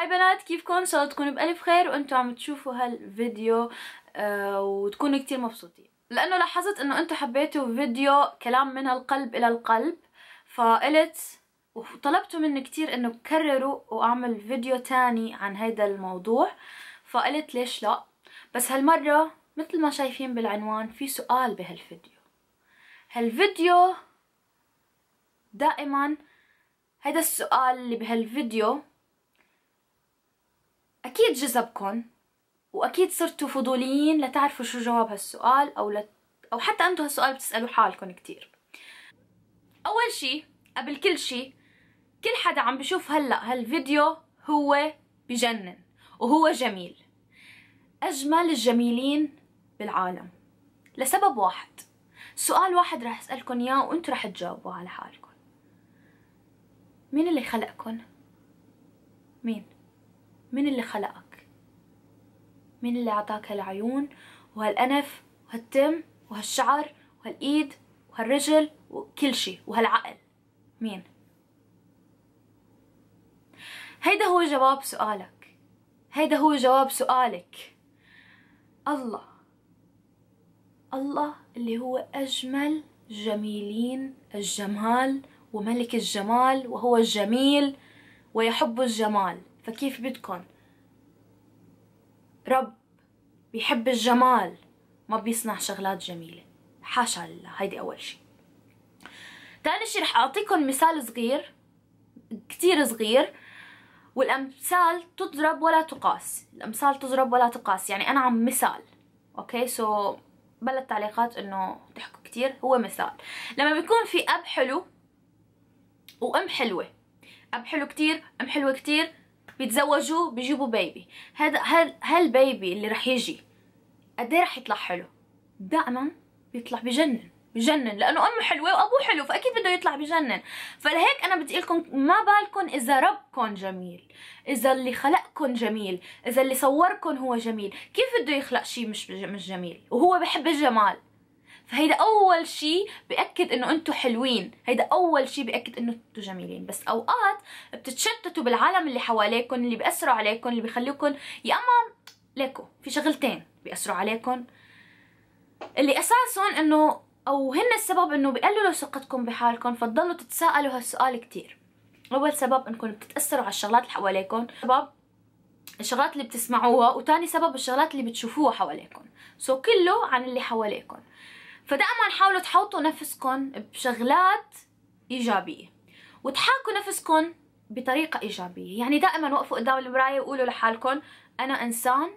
هاي بنات، كيفكن؟ ان شاء الله تكونوا بألف خير وانتم عم تشوفوا هالفيديو وتكونوا كتير مبسوطين، لانه لاحظت انه انتم حبيتوا فيديو كلام من القلب الى القلب، فقلت وطلبتوا مني كتير انه كرروا واعمل فيديو تاني عن هيدا الموضوع، فقلت ليش لا. بس هالمرة مثل ما شايفين بالعنوان في سؤال بهالفيديو. هالفيديو دائما هيدا السؤال اللي بهالفيديو اكيد جذبكن، واكيد صرتوا فضوليين لتعرفوا شو جواب هالسؤال او حتى انتوا هالسؤال بتسألوا حالكم كتير. اول شي قبل كل شي، كل حدا عم بشوف هلا هالفيديو هو بجنن وهو جميل، اجمل الجميلين بالعالم، لسبب واحد. سؤال واحد راح اسألكن اياه وانتوا راح تجاوبوا على حالكم. مين اللي خلقكن؟ مين اللي خلقك؟ مين اللي اعطاك هالعيون وهالانف وهالتم وهالشعر وهالايد وهالرجل وكل شي وهالعقل؟ مين؟ هيدا هو جواب سؤالك، هيدا هو جواب سؤالك. الله اللي هو اجمل جميلين الجمال وملك الجمال، وهو الجميل ويحب الجمال. فكيف بدكن رب بيحب الجمال ما بيصنع شغلات جميلة؟ حاشا لله. هيدي أول شي. تاني شي رح أعطيكم مثال صغير كتير صغير، والأمثال تضرب ولا تقاس. الأمثال تضرب ولا تقاس، يعني أنا عم مثال. أوكي سو بلا التعليقات إنه تحكوا كتير، هو مثال. لما بيكون في أب حلو وأم حلوة، أب حلو كتير أم حلوة كتير، بيتزوجوا بيجيبوا بيبي. هالبيبي اللي رح يجي قد ايه رح يطلع حلو؟ دائما بيطلع بجنن لانه امه حلوه وابوه حلو، فاكيد بده يطلع بجنن. فلهيك انا بدي لكم ما بالكم اذا ربكم جميل، اذا اللي خلقكم جميل، اذا اللي صوركم هو جميل، كيف بده يخلق شيء مش جميل وهو بحب الجمال؟ فهيدا اول شيء بأكد انه انتم حلوين، هيدا اول شيء بأكد انه انتم جميلين. بس اوقات بتتشتتوا بالعالم اللي حواليكم، اللي بيأثروا عليكم، اللي بيخليكم يا اما ليكو في شغلتين بيأثروا عليكم، اللي اساسهم انه او هن السبب انه بيقللوا ثقتكم بحالكم، فتضلوا تتساءلوا هالسؤال كتير. اول سبب انكم بتتأثروا على الشغلات اللي حواليكم، سبب الشغلات اللي بتسمعوها، وتاني سبب الشغلات اللي بتشوفوها حواليكم. كله عن اللي حواليكم. فدائما حاولوا تحوطوا نفسكم بشغلات ايجابيه وتحاكوا نفسكم بطريقه ايجابيه. يعني دائما وقفوا قدام المرايه وقولوا لحالكم انا انسان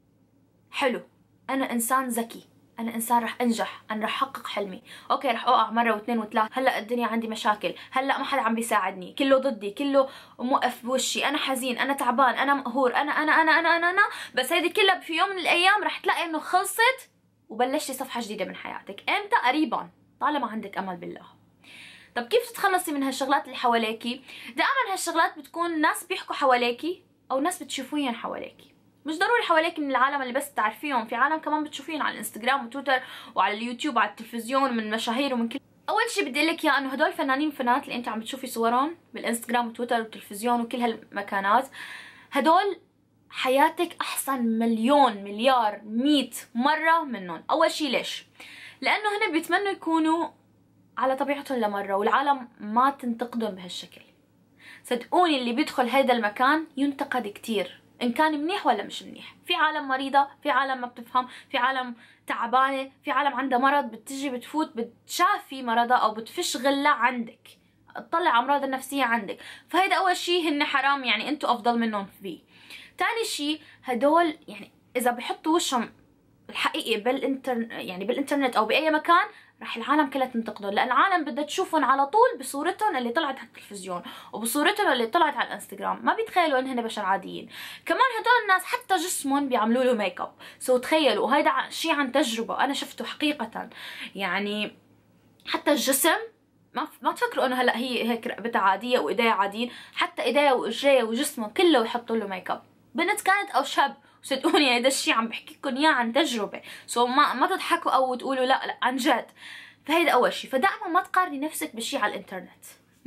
حلو، انا انسان ذكي، انا انسان رح انجح، انا رح احقق حلمي. اوكي رح اوقع مره واثنين وثلاث، هلا الدنيا عندي مشاكل، هلا ما حدا عم بيساعدني، كله ضدي، كله موقف بوشي، انا حزين، انا تعبان، انا مقهور، انا بس هيدي كلها في يوم من الايام رح تلاقي انه خلصت وبلشتي صفحه جديده من حياتك. امتى؟ قريبا، طالما عندك امل بالله. طب كيف تتخلصي من هالشغلات اللي حواليكي؟ دائما هالشغلات بتكون ناس بيحكوا حواليكي او ناس بتشوفيهم حواليكي. مش ضروري حواليك من العالم اللي بس تعرفيهم، في عالم كمان بتشوفيهم على الانستغرام وتويتر وعلى اليوتيوب وعلى التلفزيون من مشاهير ومن كل. اول شيء بدي لك اياه انه هدول فنانين وفنانات اللي انت عم بتشوفي صورهم بالانستغرام وتويتر والتلفزيون وكل هالمكانات، هدول حياتك احسن مليون مليار 100 مره منهم. اول شيء ليش؟ لانه هن بيتمنوا يكونوا على طبيعتهم لمره، والعالم ما تنتقدهم بهالشكل. صدقوني اللي بيدخل هيدا المكان ينتقد كتير، ان كان منيح ولا مش منيح. في عالم مريضة، في عالم ما بتفهم، في عالم تعبانة، في عالم عندها مرض، بتجي بتفوت بتشافي مرضها او بتفش غلة عندك، تطلع امراض النفسية عندك. فهيدا اول شيء هن حرام، يعني انتو افضل منهم فيه. تاني شيء هدول يعني اذا بحطوا وشهم الحقيقي يعني بالانترنت او باي مكان، رح العالم كلها تنتقدهم، لان العالم بدها تشوفهم على طول بصورتهم اللي طلعت على التلفزيون وبصورتهم اللي طلعت على الانستغرام. ما بيتخيلوا انهم بشر عاديين. كمان هدول الناس حتى جسمهم بيعملوا له ميك اب. تخيلوا، وهيدا شيء عن تجربه انا شفته حقيقه. يعني حتى الجسم ما تفكروا انه هلا هي هيك رقبتها عاديه وايديها عاديين، حتى ايديها واجريها وجسمه كله يحطوا له ميك اب، بنت كانت او شاب. صدقوني هيدا الشيء عم بحكي لكم اياه عن تجربه، ما تضحكوا او تقولوا لا عن جد. فهيدا اول شيء. فدائما ما تقارني نفسك بشيء على الانترنت،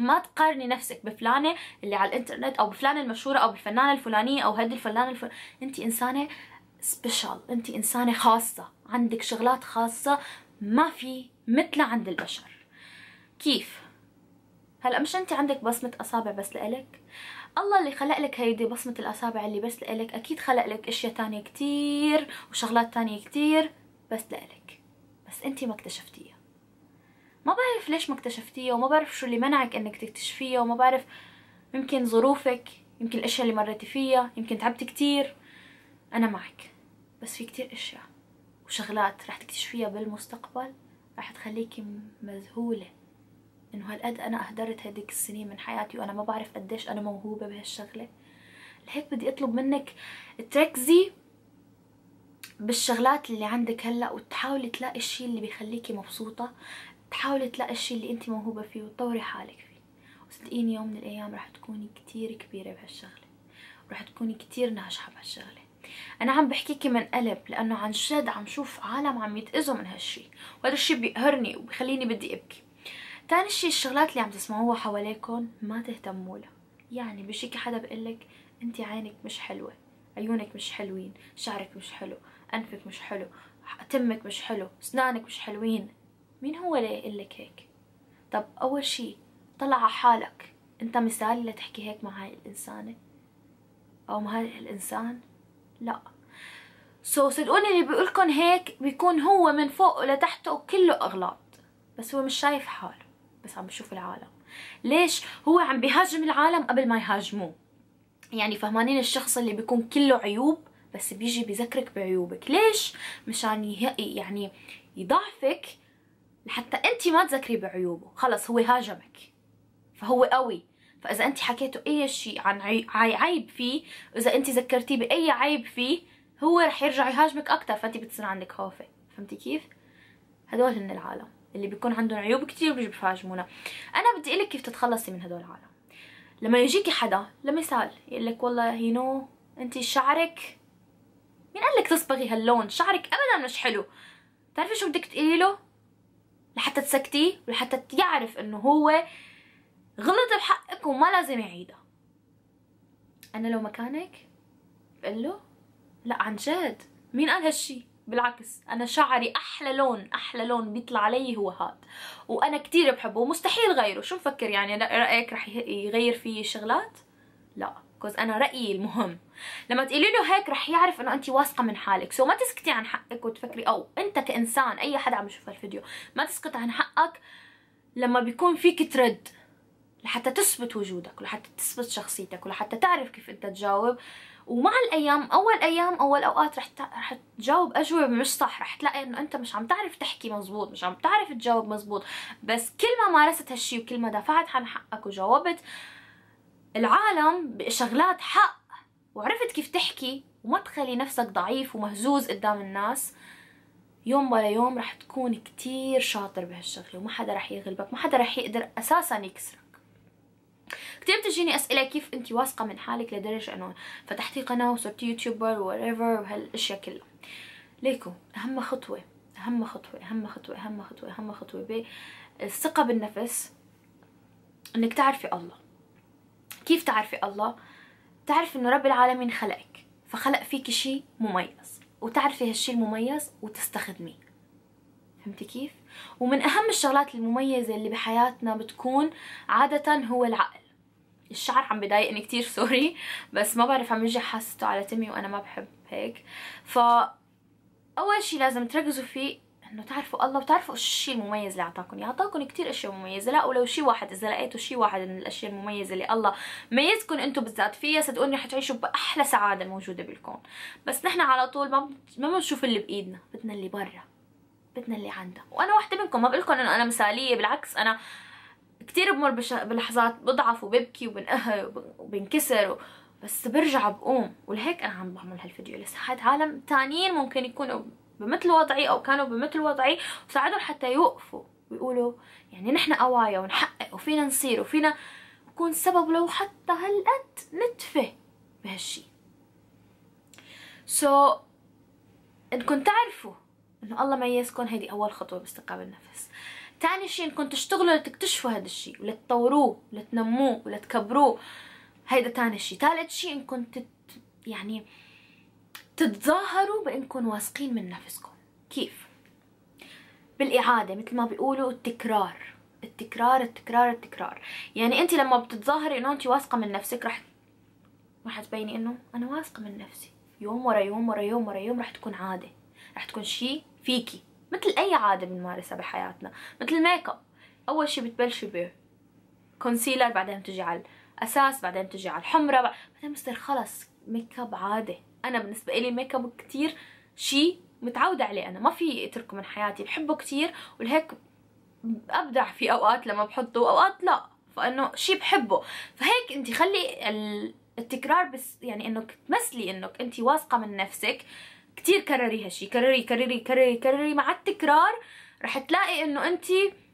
ما تقارني نفسك بفلانة اللي على الانترنت او بفلانة المشهورة او بالفنانة الفلانية او هدي الفنانة انت انسانة سبيشال، انت انسانة خاصة، عندك شغلات خاصة ما في مثلها عند البشر. كيف؟ هلا مش انت عندك بصمة اصابع بس لإلك؟ الله اللي خلق لك هيدي بصمة الاصابع اللي بس لإلك اكيد خلق لك اشياء تانية كتير وشغلات تانية كتير بس لإلك، بس انت ما اكتشفتيها. ما بعرف ليش ما اكتشفتيها، وما بعرف شو اللي منعك انك تكتشفيها، وما بعرف، يمكن ظروفك، يمكن الاشياء اللي مريتي فيها، يمكن تعبتي كتير. انا معك، بس في كتير اشياء وشغلات رح تكتشفيها بالمستقبل رح تخليكي مذهولة انه هالقد انا اهدرت هديك السنين من حياتي وانا ما بعرف قديش انا موهوبة بهالشغلة. لهيك بدي اطلب منك تركزي بالشغلات اللي عندك هلا، وتحاولي تلاقي الشيء اللي بيخليكي مبسوطة، تحاولي تلاقي الشيء اللي انت موهوبة فيه وتطوري حالك فيه. وصدقيني يوم من الايام رح تكوني كتير كبيرة بهالشغلة، ورح تكوني كتير ناجحة بهالشغلة. انا عم بحكيكي من قلب، لانه عن جد عم شوف عالم عم يتأذوا من هالشي، وهذا الشي بيقهرني وبخليني بدي ابكي. تاني شي، الشغلات اللي عم تسمعوها حواليكم ما تهتموا لها. يعني بشيكي حدا بقلك انت عينك مش حلوة، عيونك مش حلوين، شعرك مش حلو، انفك مش حلو، تمك مش حلو، اسنانك مش حلوين، مين هو اللي يقلك هيك؟ طب اول شي طلع على حالك، انت مثالي لتحكي هيك مع هاي الانسانة او مع هاي الانسان؟ لا. صدقوني اللي بيقولكن هيك بيكون هو من فوق لتحته كله اغلاط، بس هو مش شايف حاله، بس عم بشوف العالم. ليش؟ هو عم بيهاجم العالم قبل ما يهاجموه. يعني فهمانين الشخص اللي بيكون كله عيوب بس بيجي بيذكرك بعيوبك. ليش؟ مشان يعني يضعفك لحتى انت ما تذكري بعيوبه. خلص هو هاجمك فهو قوي، فاذا انت حكيته اي شيء عن عيب فيه، اذا انت ذكرتيه باي عيب فيه، هو رح يرجع يهاجمك اكثر، فانت بتصير عندك خوفه. فهمتي كيف؟ هدول هن العالم اللي بيكون عندهم عيوب كتير بيجوا بيهاجمونا. انا بدي اقولك كيف تتخلصي من هدول العالم. لما يجيكي حدا لمثال يقول لك والله انت شعرك، مين قال لك تصبغي هاللون؟ شعرك ابدا مش حلو. بتعرفي شو بدك تقولي له لحتى تسكتيه ولحتى يعرف انه هو غلط بحقك وما لازم يعيدها؟ انا لو مكانك بقول له لا عن جد، مين قال هالشي؟ بالعكس انا شعري احلى لون، احلى لون بيطلع علي هو هاد، وانا كتير بحبه ومستحيل غيره. شو مفكر يعني رايك رح يغير فيي شغلات؟ لا، كوز انا رايي المهم. لما تقولي له هيك رح يعرف انه انت واثقه من حالك. سو ما تسكتي عن حقك وتفكري، او انت كانسان اي حدا عم يشوف الفيديو ما تسكت عن حقك لما بيكون فيك ترد، لحتى تثبت وجودك ولحتى تثبت شخصيتك ولحتى تعرف كيف انت تجاوب. ومع الايام، اول اوقات رح تجاوب اجوبه مش صح، رح تلاقي انه انت مش عم تعرف تحكي مزبوط، مش عم تعرف تجاوب مزبوط. بس كل ما مارست هالشي وكل ما دافعت عن حقك وجاوبت العالم بشغلات حق وعرفت كيف تحكي وما تخلي نفسك ضعيف ومهزوز قدام الناس، يوم ولا يوم رح تكون كتير شاطر بهالشغله وما حدا رح يغلبك، ما حدا رح يقدر اساسا يكسرك. كتير بتجيني اسئله كيف انت واثقه من حالك لدرجه انه فتحتي قناه وصرتي يوتيوبر وريفر وهالاشياء كلها؟ ليكو اهم خطوه بالثقه بالنفس انك تعرفي الله. كيف تعرفي الله؟ تعرفي انه رب العالمين خلقك، فخلق فيكي شيء مميز، وتعرفي هالشيء المميز وتستخدميه. فهمتي كيف؟ ومن اهم الشغلات المميزه اللي بحياتنا بتكون عاده هو العقل. الشعر عم بضايقني كتير سوري، بس ما بعرف عم يجي حاسته على تمي وانا ما بحب هيك. اول شيء لازم تركزوا فيه انه تعرفوا الله وتعرفوا الشيء المميز اللي اعطاكم. اعطاكم كتير اشياء مميزه، لا ولو شيء واحد، اذا لقيتوا شيء واحد من الاشياء المميزه اللي الله ميزكم انتم بالذات فيها، صدقوني رح تعيشوا باحلى سعاده موجوده بالكون. بس نحن على طول ما بنشوف اللي بايدنا، بدنا اللي برا، بدنا اللي عندنا. وانا واحده منكم، ما بقولكم انه انا مثاليه، بالعكس انا كتير بمر بلحظات بضعف وببكي وبنقهر وبنكسر بس برجع بقوم. ولهيك انا عم بعمل هالفيديو لساعد عالم تانيين ممكن يكونوا بمثل وضعي او كانوا بمثل وضعي، وساعدهم حتى يوقفوا ويقولوا يعني نحن قوايا ونحقق وفينا نصير وفينا نكون سبب لو حتى هالقد نتفه بهالشي. انكم تعرفوا انه الله ميزكم، هيدي اول خطوه باستقبال النفس. تاني شيء انكم تشتغلوا لتكتشفوا هذا الشيء ولتطوروه ولتنموه ولتكبروه. هيدا تاني شيء. ثالث شيء انكم يعني تتظاهروا بانكم واثقين من نفسكم. كيف؟ بالإعادة، مثل ما بيقولوا التكرار التكرار التكرار التكرار. يعني انت لما بتتظاهري انه انت واثقة من نفسك رح تبيني انه انا واثقة من نفسي، يوم ورا يوم ورا يوم ورا يوم رح تكون عادة، رح تكون شيء فيكي مثل اي عادة بنمارسها بحياتنا. مثل الميك اب، اول شيء بتبلشي بكونسيلر، بعدين تجي على الاساس، بعدين تجي على الحمرة، بعدين بصير خلص ميك اب عادة. انا بالنسبة لي الميك اب كتير شيء متعودة عليه، انا ما في اتركه من حياتي، بحبه كتير ولهيك ابدع في اوقات لما بحطه واوقات لا، فانه شيء بحبه. فهيك انت خلي التكرار بس، يعني انك تمثلي انك انت واثقة من نفسك. كتير كرري هالشي، كرري كرري كرري كرري، مع التكرار رح تلاقي انه انت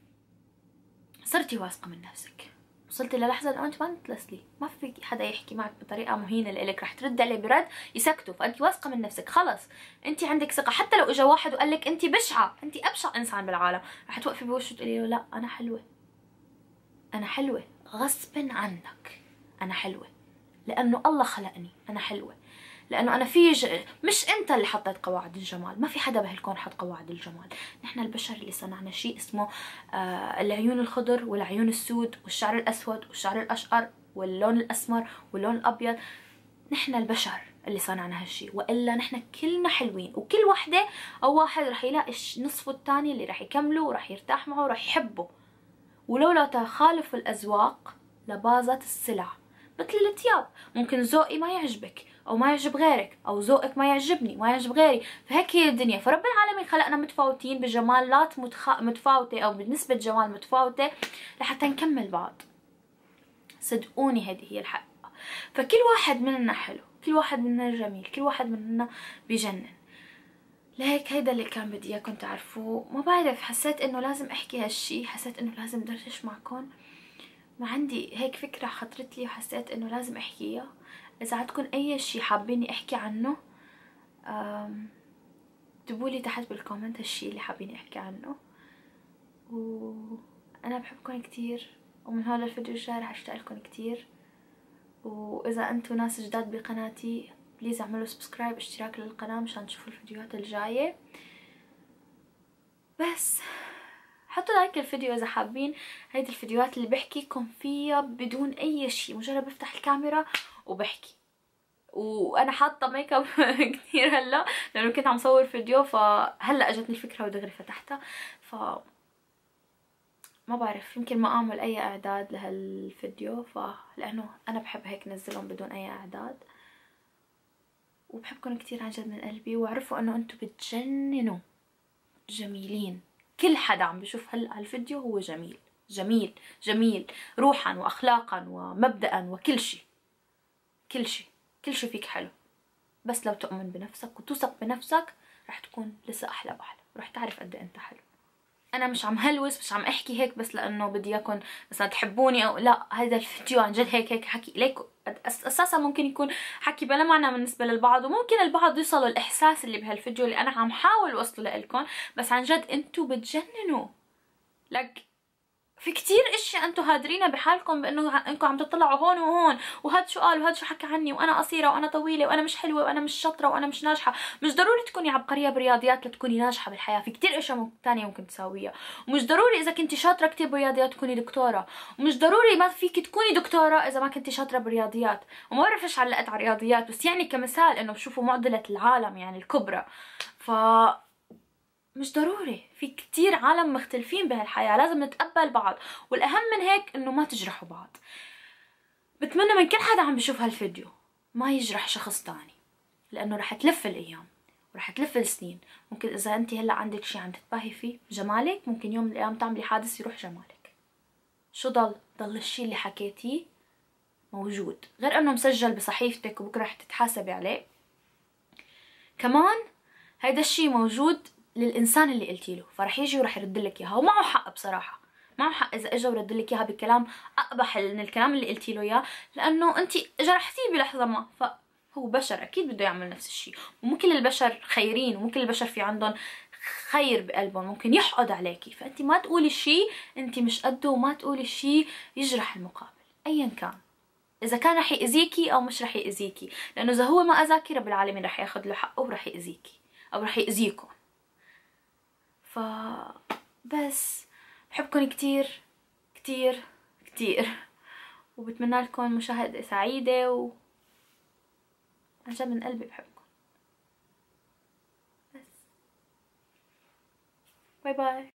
صرتي واثقة من نفسك، وصلتي للحظة انه انت ما تتلسلي، ما في حدا يحكي معك بطريقة مهينة لإلك، رح ترد عليه برد يسكتوا، فانت واثقة من نفسك خلص، انت عندك ثقة. حتى لو اجى واحد وقال لك انت بشعة، انت ابشع انسان بالعالم، رح توقفي بوشه وتقولي له لا انا حلوة، انا حلوة غصبا عنك، انا حلوة لانه الله خلقني، انا حلوة لانه انا مش انت اللي حطيت قواعد الجمال، ما في حدا بهالكون حط قواعد الجمال، نحن البشر اللي صنعنا شيء اسمه العيون الخضر والعيون السود والشعر الاسود والشعر الاشقر واللون الاسمر واللون الابيض، نحن البشر اللي صنعنا هالشيء، والا نحن كلنا حلوين، وكل وحده او واحد رح يلاقي نصفه الثاني اللي رح يكمله ورح يرتاح معه ورح يحبه. ولولا تخالف الاذواق لباظت السلع. مثل الثياب، ممكن ذوقي ما يعجبك او ما يعجب غيرك، او ذوقك ما يعجبني ما يعجب غيري، فهيك هي الدنيا. فرب العالمين خلقنا متفاوتين بجمالات متفاوته او بنسبه جمال متفاوته لحتى نكمل بعض. صدقوني هذه هي الحقيقه. فكل واحد مننا حلو، كل واحد مننا جميل، كل واحد مننا بجنن. لهيك هيدا اللي كان بدي اياكم تعرفوه. ما بعرف، حسيت انه لازم احكي هالشي، حسيت انه لازم دردش معكم، ما عندي هيك فكرة خطرت لي وحسيت انه لازم احكيها. اذا عندكم اي شي حابيني احكي عنه اكتبوا لي تحت بالكومنت هالشي اللي حابيني احكي عنه. وانا بحبكم كتير، ومن هذا الفيديو الجاي رح اشتاق لكم كتير. واذا انتم ناس جداد بقناتي بليز اعملوا سبسكرايب، اشتراك للقناة مشان تشوفوا الفيديوهات الجاية. بس حطوا لايك للفيديو اذا حابين هيدي الفيديوهات اللي بحكيكم فيها بدون اي شيء، مجرد بفتح الكاميرا وبحكي. وانا حاطه ميك اب كثير هلا لانه كنت عم صور فيديو، فهلا اجتني الفكره ودغري فتحتها. ما بعرف، يمكن ما اعمل اي اعداد لهالفيديو، لانه انا بحب هيك نزلهم بدون اي اعداد. وبحبكم كثير عن جد من قلبي، واعرفوا انه انتم بتجننوا جميلين. كل حدا عم بشوف هلا هالفيديو هو جميل جميل جميل، روحا واخلاقا ومبدأ وكل شيء، كل شيء كل شيء فيك حلو. بس لو تؤمن بنفسك وتوثق بنفسك رح تكون لسه احلى واحلى، ورح تعرف قد ايه انت حلو. انا مش عم هلوس، مش عم احكي هيك بس لانه بدي اياكم مثلا تحبوني او لا، هذا الفيديو عن جد هيك حكي ليكم. اساسا ممكن يكون حكي بلا معنى بالنسبه للبعض، وممكن البعض يوصلوا الاحساس اللي بهالفيديو اللي انا عم حاول اوصله لكم، بس عن جد انتم بتجننوا. لك في كتير اشياء انتم هادرينها بحالكم بانه انكم عم تطلعوا هون وهون، وهذا شو قال وهذا شو حكى عني، وانا قصيره وانا طويله وانا مش حلوه وانا مش شاطره وانا مش ناجحه. مش ضروري تكوني عبقريه بالرياضيات لتكوني ناجحه بالحياه، في كتير اشياء ثانيه ممكن تساويها. ومش ضروري اذا كنتي شاطره كتير بالرياضيات تكوني دكتوره، ومش ضروري ما فيك تكوني دكتوره اذا ما كنتي شاطره بالرياضيات. وما بعرف ايش علقت على الرياضيات، بس يعني كمثال انه بشوفوا معضله العالم يعني الكبرى. مش ضروري، في كتير عالم مختلفين بهالحياة، لازم نتقبل بعض، والأهم من هيك إنه ما تجرحوا بعض. بتمنى من كل حدا عم بشوف هالفيديو ما يجرح شخص تاني، لأنه رح تلف الأيام ورح تلف السنين. ممكن إذا أنت هلا عندك شي عم تتباهي فيه جمالك، ممكن يوم من الأيام تعملي حادث يروح جمالك. شو ضل الشي اللي حكيتيه موجود، غير إنه مسجل بصحيفتك وبكرة رح تتحاسبي عليه. كمان هيدا الشي موجود للانسان اللي قلتي له، فرح يجي ورح يرد لك اياها، ومعه حق بصراحه، معه حق اذا اجى ورد لك اياها بكلام اقبح من الكلام اللي قلتي له اياه، لانه انت جرحتيه بلحظه ما، فهو بشر اكيد بده يعمل نفس الشيء. ومو كل البشر خيرين، ومو كل البشر في عندهم خير بقلبهم، ممكن يحقد عليكي، فانت ما تقولي شيء انت مش قده، وما تقولي شيء يجرح المقابل ايا كان، اذا كان رح يأذيكي او مش رح يأذيكي، لانه اذا هو ما اذاكي رب العالمين رح ياخذ له حقه ورح يأذيكي او رح يأذيكم. ف بس بحبكم كتير كتير كتير، وبتمنى لكم مشاهدة سعيدة، عن جد من قلبي بحبكم. بس باي باي.